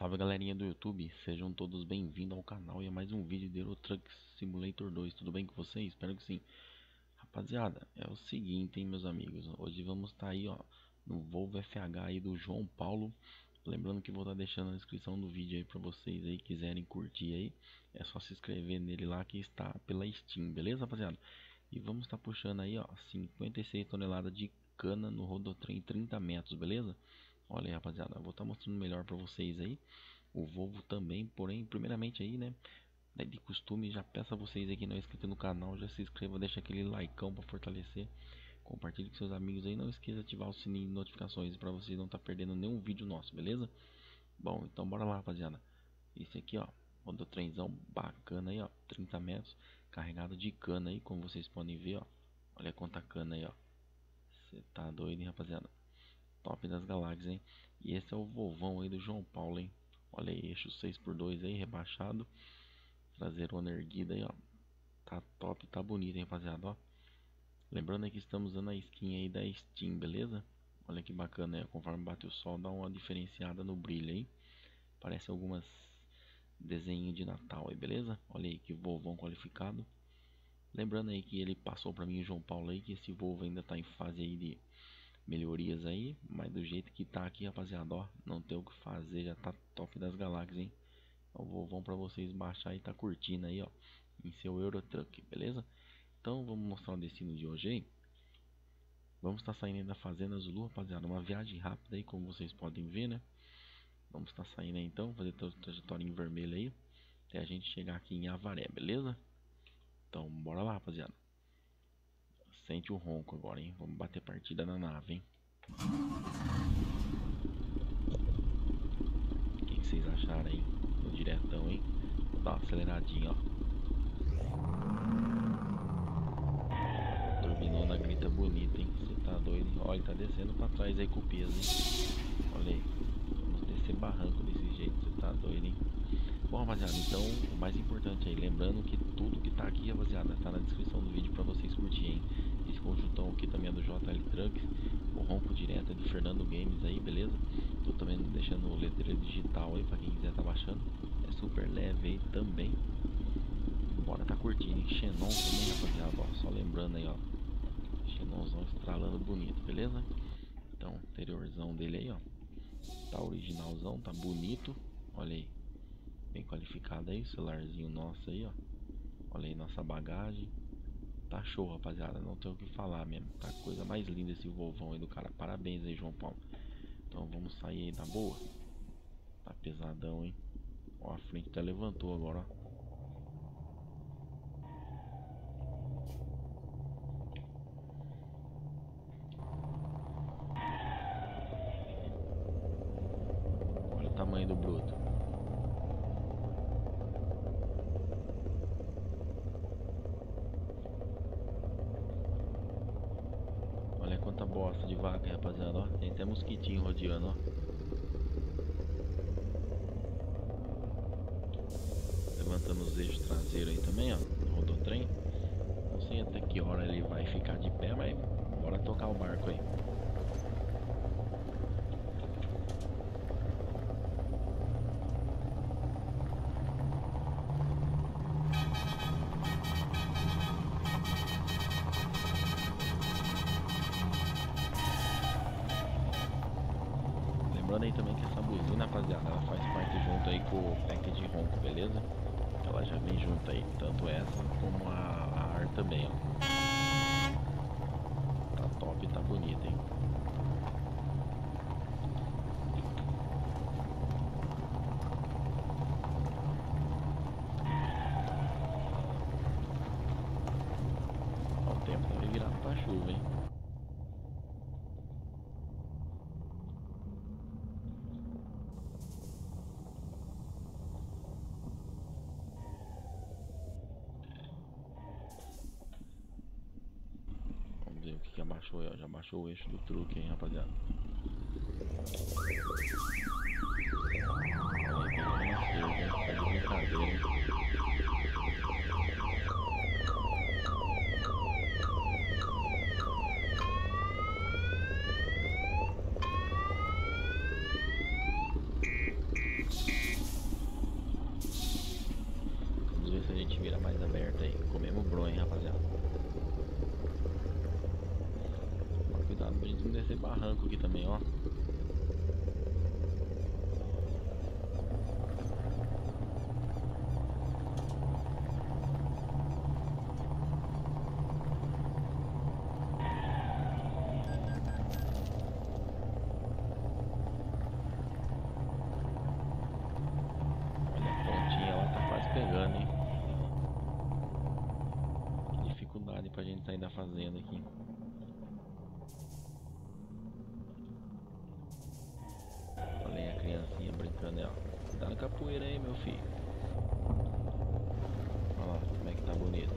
Salve galerinha do YouTube, sejam todos bem-vindos ao canal e a mais um vídeo de Euro Truck Simulator 2. Tudo bem com vocês? Espero que sim. Rapaziada, é o seguinte, hein, meus amigos, hoje vamos estar aí, ó, no Volvo FH aí do João Paulo. Lembrando que vou estar deixando na descrição do vídeo aí para vocês aí quiserem curtir aí, é só se inscrever nele lá que está pela Steam, beleza, rapaziada? E vamos estar puxando aí, ó, 56 toneladas de cana no rodotrem 30 metros, beleza? Olha aí, rapaziada, vou estar mostrando melhor para vocês aí o Volvo também, porém, primeiramente aí, né, de costume, já peço a vocês aí que não é inscrito no canal, já se inscreva, deixa aquele likeão para fortalecer, compartilhe com seus amigos aí, não esqueça de ativar o sininho de notificações para vocês não estar perdendo nenhum vídeo nosso, beleza? Bom, então bora lá, rapaziada. Esse aqui, ó, rodotrenzão bacana aí, ó, 30 metros, carregado de cana aí, como vocês podem ver, ó. Olha quanta cana aí, ó. Você tá doido, hein, rapaziada? Top das galáxias, hein? E esse é o Volvão aí do João Paulo, hein? Olha aí, eixo 6x2 aí, rebaixado. Traseirona erguida aí, ó. Tá top, tá bonito, hein, rapaziada, ó. Lembrando aí que estamos usando a skin aí da Steam, beleza? Olha que bacana aí, conforme bate o sol, dá uma diferenciada no brilho aí. Parece algumas desenho de Natal aí, beleza? Olha aí que Volvão qualificado. Lembrando aí que ele passou para mim o João Paulo aí, que esse Volvo ainda tá em fase aí de melhorias aí, mas do jeito que tá aqui, rapaziada, ó, não tem o que fazer, já tá top das galáxias, hein? Então vão para vocês baixar e tá curtindo aí, ó, em seu Euro Truck, beleza? Então vamos mostrar o destino de hoje aí. Vamos estar saindo da Fazenda Zulu, rapaziada, uma viagem rápida aí, como vocês podem ver, né? Vamos estar saindo aí então, fazer trajetória em vermelho aí, até a gente chegar aqui em Avaré, beleza? Então bora lá, rapaziada. Sente o ronco agora, hein? Vamos bater partida na nave, hein? O que vocês acharam aí? No diretão, hein? Vou dar uma aceleradinha, ó. Turbinona grita bonita, hein? Você tá doido, hein? Olha, tá descendo pra trás aí com o peso, hein? Olha aí. Vamos descer barranco desse jeito, você tá doido, hein? Bom, rapaziada, então o mais importante aí, lembrando que tudo que tá aqui, rapaziada, tá na descrição do vídeo pra vocês curtirem. Esse conjuntão aqui também é do JL Trucks, o ronco direto é do Fernando Games aí, beleza? Tô também deixando o letreiro digital aí pra quem quiser tá baixando. É super leve aí também. Bora tá curtindo, hein? Xenon também, rapaziada, ó, só lembrando aí, ó. Xenonzão estralando bonito, beleza? Então, interiorzão dele aí, ó. Tá originalzão, tá bonito. Olha aí. Bem qualificado aí, celularzinho nosso aí, ó. Olha aí nossa bagagem. Tá show, rapaziada, não tenho o que falar mesmo. Tá coisa mais linda esse Volvão aí do cara. Parabéns aí, João Paulo. Então vamos sair aí da boa. Tá pesadão, hein. Ó, a frente até levantou agora, ó. Olha o tamanho do bruto. Olha quanta bosta de vaca, rapaziada, ó. Tem até mosquitinho rodeando, ó. Levantando os eixos traseiros aí também, ó. No rodotrem. Não sei até que hora ele vai ficar de pé, mas bora tocar o barco aí. Lembrando aí também que essa buzina, rapaziada, ela faz parte junto aí com o pack de ronco, beleza? Ela já vem junto aí, tanto essa como a ar também, ó. Tá top, tá bonita, hein? Ó, o tempo tá virado pra chuva, hein? Vamos ver o que abaixou aí, ó. Já baixou o eixo do truque, hein, rapaziada. Olha aí, tem uma cerca, hein? Tá de brincadeira, hein? pra gente sair da fazenda aqui. Olha aí a criancinha brincando aí, ó. Tá na capoeira aí, meu filho. Olha lá, como é que tá bonito.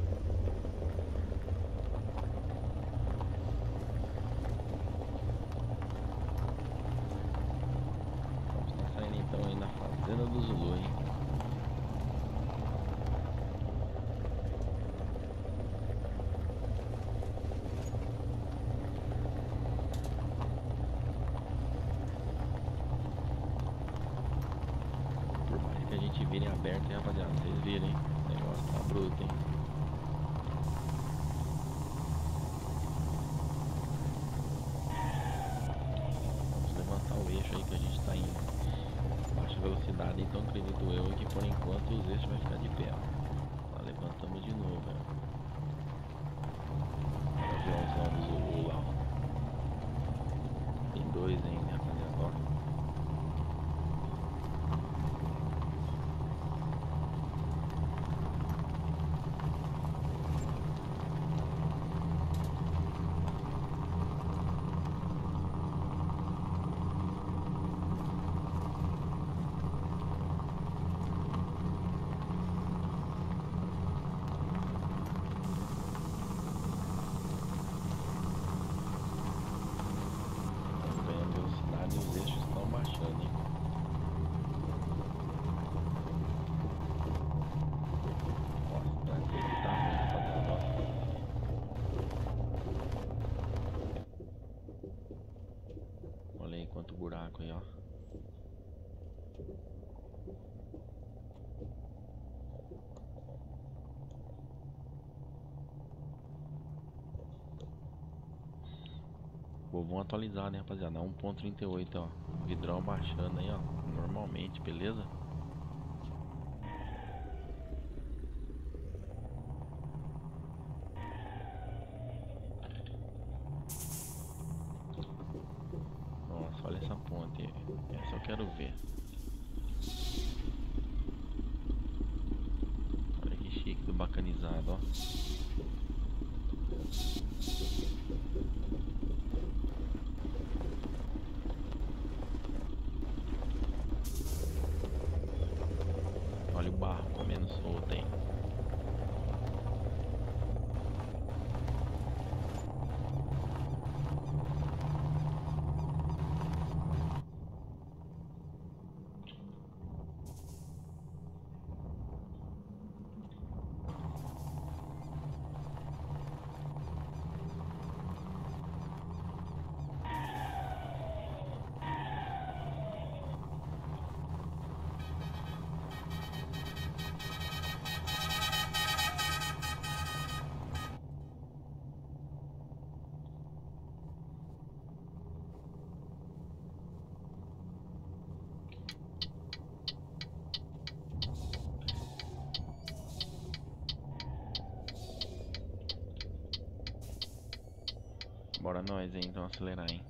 Vamos estar saindo então aí na fazenda do Zulu, hein. Por mais que a gente vire aberto, hein, rapaziada. Vocês viram, hein. O negócio tá bruto, hein. Vamos levantar o eixo aí que a gente tá em baixa velocidade, então acredito eu que por enquanto os eixos vai ficar de pé, ó. Tá, levantamos de novo, velho. Olha o aviãozão do Zulu lá, ó. Tem dois ainda, rapaziada, ó. Os eixos estão baixando, hein? Nossa, tá aquele tamanho, rapaziada, ó. Olha aí quanto buraco aí, ó. Pô, vamos atualizar, né, rapaziada? 1.38, ó. Vidrão baixando aí, ó. Normalmente, beleza? Nossa, olha essa ponte. Essa eu quero ver. Olha que chique do bacanizado, ó. Olha o barro comendo solto aí. Bora nós aí, então acelerar, hein.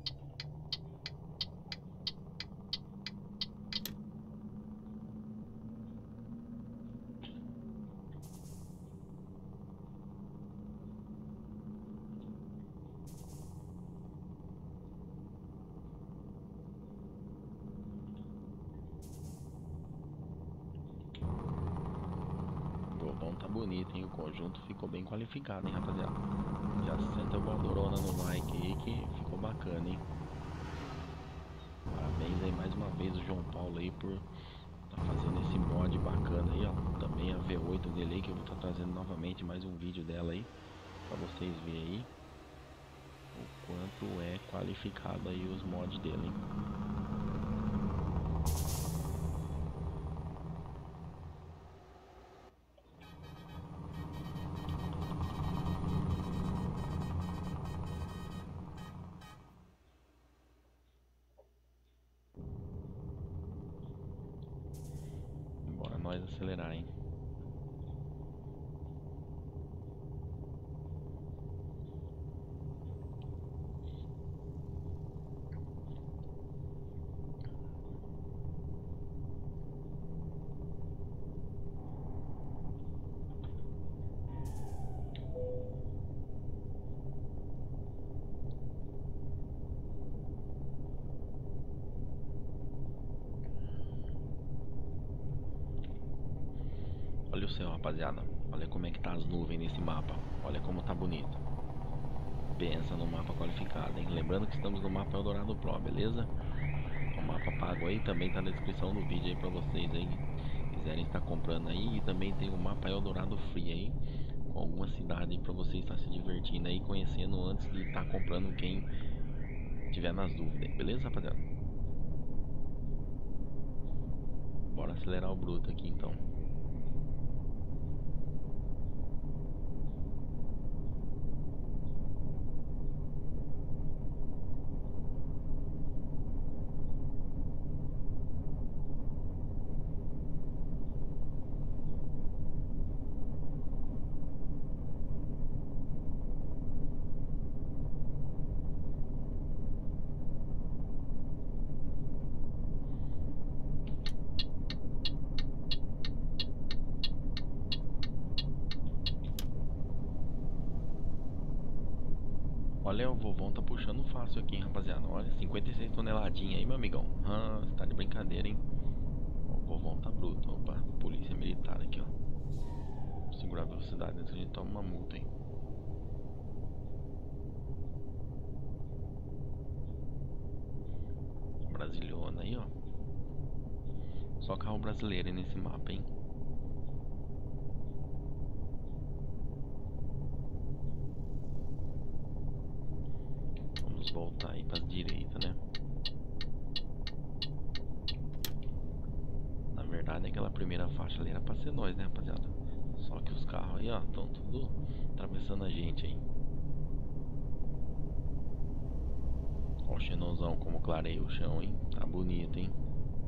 O bom tá bonito, hein. O conjunto ficou bem qualificado, hein, rapaziada. Já senta a voadorona no like aí que ficou bacana, hein. Parabéns aí mais uma vez o João Paulo aí por tá fazendo esse mod bacana aí, ó. Também a V8 dele aí, que eu vou estar trazendo novamente mais um vídeo dela aí, pra vocês verem aí o quanto é qualificado aí os mods dele, hein. Bora nós acelerar, hein. Olha o céu, rapaziada. Olha como é que tá as nuvens nesse mapa. Olha como tá bonito. Pensa no mapa qualificado, hein? Lembrando que estamos no mapa Eldorado Pro, beleza? O mapa pago aí também tá na descrição do vídeo aí pra vocês aí quiserem estar comprando aí. E também tem o mapa Eldorado Free aí, com alguma cidade aí pra você estar se divertindo aí, conhecendo antes de estar comprando quem tiver nas dúvidas, beleza, rapaziada? Bora acelerar o bruto aqui então. Olha, o vovão tá puxando fácil aqui, hein, rapaziada. Olha, 56 toneladinhas aí, meu amigão. Você tá de brincadeira, hein? Ó, o vovão tá bruto. Opa, polícia militar aqui, ó. Vou segurar a velocidade antes que a gente toma uma multa, hein? Brasilhona aí, ó. Só carro brasileiro aí nesse mapa, hein? Vamos voltar aí pra direita, né? Na verdade, aquela primeira faixa ali era pra ser nós, né, rapaziada? Só que os carros aí, ó, estão tudo atravessando a gente aí. Ó o xenozão como clareia o chão, hein? Tá bonito, hein?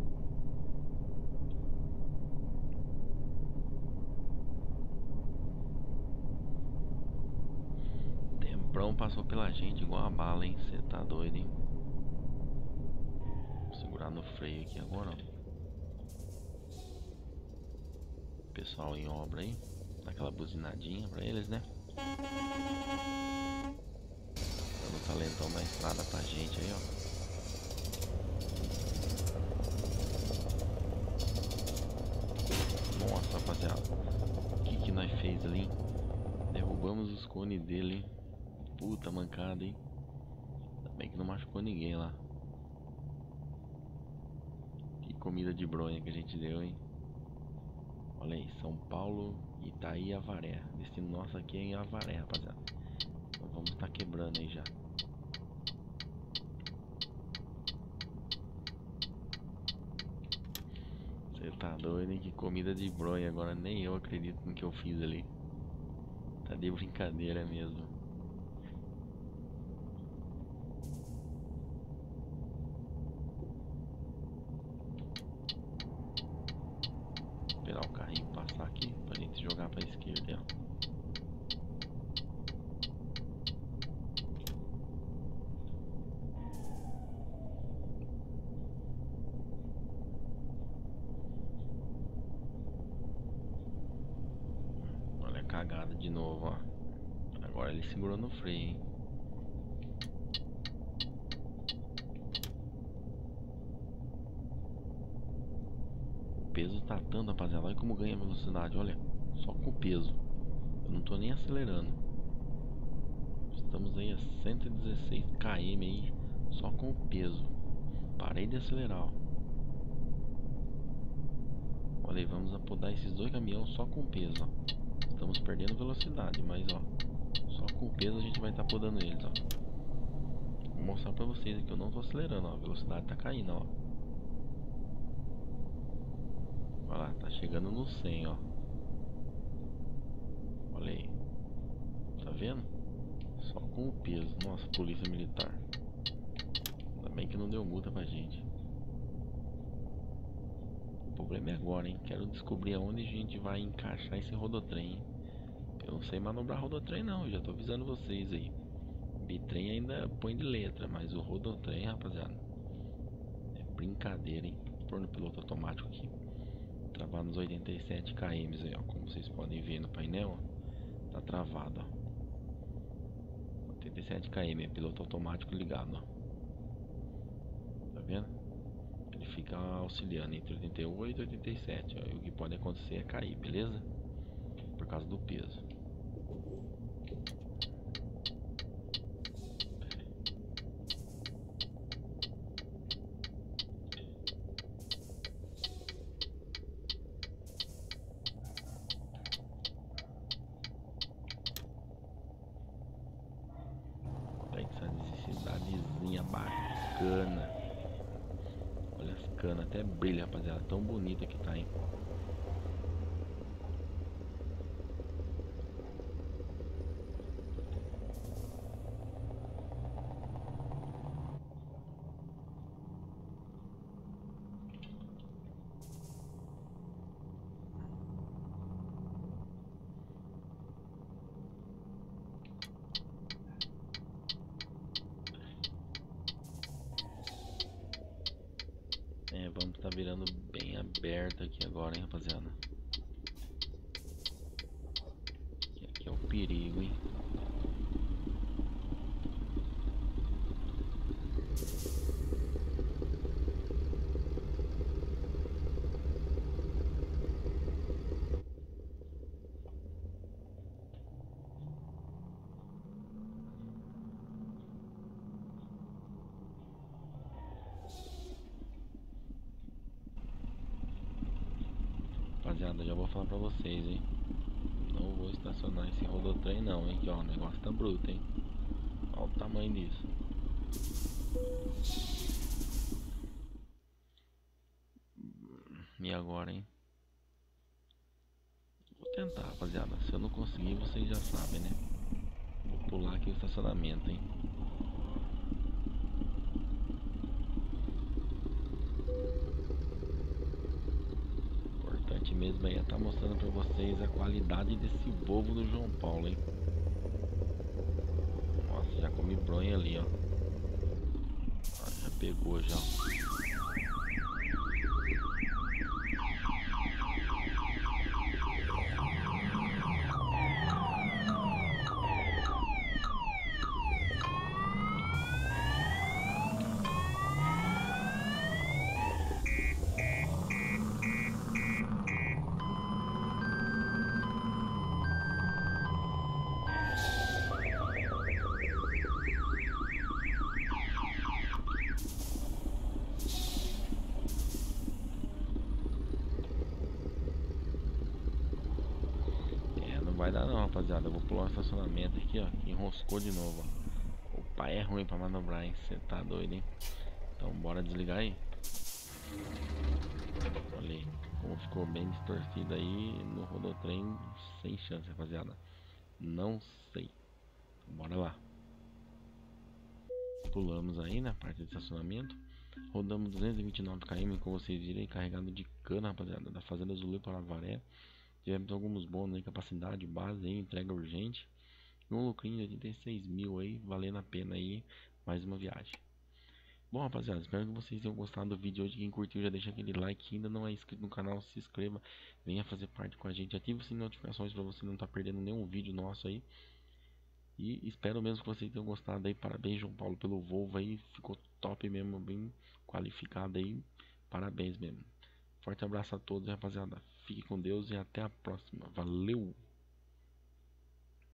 Temprão passou pela gente igual a bala, hein? Cê tá doido, hein? Vou segurar no freio aqui agora, ó. Pessoal em obra aí. Dá aquela buzinadinha pra eles, né? Dando talentão na estrada pra gente aí, ó. Nossa, rapaziada. O que nós fez ali, hein? Derrubamos os cones dele, hein? Puta mancada, hein? Ainda bem que não machucou ninguém lá. Que comida de bronha que a gente deu, hein? Olha aí, São Paulo, Itaí e Avaré. Destino nosso aqui é em Avaré, rapaziada. Então vamos estar quebrando aí já. Você tá doido, hein? Que comida de bronha. Agora nem eu acredito no que eu fiz ali. Tá de brincadeira mesmo. Esperar o carrinho passar aqui pra gente jogar pra esquerda, ó. Olha a cagada de novo, ó. Agora ele segurou no freio, hein? O peso tá tanto, rapaziada. Olha como ganha velocidade, olha. Só com o peso. Eu não tô nem acelerando. Estamos aí a 116 km aí, só com o peso. Parei de acelerar, ó. Olha aí, vamos apodar esses dois caminhões só com o peso, ó. Estamos perdendo velocidade, mas ó, só com o peso a gente vai estar podando eles, ó. Vou mostrar pra vocês que eu não tô acelerando, ó. A velocidade tá caindo, ó. Olha lá, tá chegando no 100, ó. Olha aí. Tá vendo? Só com o peso. Nossa, polícia militar. Ainda bem que não deu multa pra gente. O problema é agora, hein? Quero descobrir aonde a gente vai encaixar esse rodotrem, hein? Eu não sei manobrar rodotrem não, eu já tô avisando vocês aí. Bitrem ainda põe de letra, mas o rodotrem, rapaziada, é brincadeira, hein? Vou pôr no piloto automático aqui. Travar nos 87 km aí, ó. Como vocês podem ver no painel, ó, tá travado, ó. 87 km, é piloto automático ligado, ó. Tá vendo? Ele fica auxiliando entre 88 e 87, ó. E o que pode acontecer é cair, beleza? causa do peso. Olha essa cidadezinha bacana. Olha as canas, até brilha, rapaziada. Tão bonita que tá, hein? Vamos estar virando bem aberto aqui agora, hein, rapaziada. Aqui é o perigo, hein. Rapaziada, já vou falar pra vocês, hein. Não vou estacionar esse rodotrem não, hein. Que ó, o negócio tá bruto, hein. Olha o tamanho disso. E agora, hein. Vou tentar, rapaziada. Se eu não conseguir, vocês já sabem, né. Vou pular aqui o estacionamento, hein. Importante mesmo aí é tá mostrando pra vocês a qualidade desse Volvo do João Paulo, hein. Nossa, já comi bronha ali, ó. Já pegou já. Não vai dar não, rapaziada. Eu vou pular o estacionamento aqui, ó. Que enroscou de novo, ó. O pai é ruim pra manobrar, hein. Você tá doido, hein. Então bora desligar aí. Olha aí, como ficou bem distorcido aí no rodotrem. Sem chance, rapaziada. Não sei. Bora lá. Pulamos aí na parte de estacionamento. Rodamos 229 km, como vocês viram aí, carregado de cana, rapaziada, da Fazenda Zulê para Avaré. Tivemos alguns bônus aí, capacidade, base aí, entrega urgente. E um lucrinho de 86 mil aí, valendo a pena aí, mais uma viagem. Bom, rapaziada, espero que vocês tenham gostado do vídeo hoje. Quem curtiu já deixa aquele like, quem ainda não é inscrito no canal, se inscreva, venha fazer parte com a gente, ative o sininho de notificações para você não estar perdendo nenhum vídeo nosso aí. E espero mesmo que vocês tenham gostado aí. Parabéns, João Paulo, pelo Volvo aí. Ficou top mesmo, bem qualificado aí. Parabéns mesmo. Forte abraço a todos, rapaziada. Fique com Deus e até a próxima. Valeu!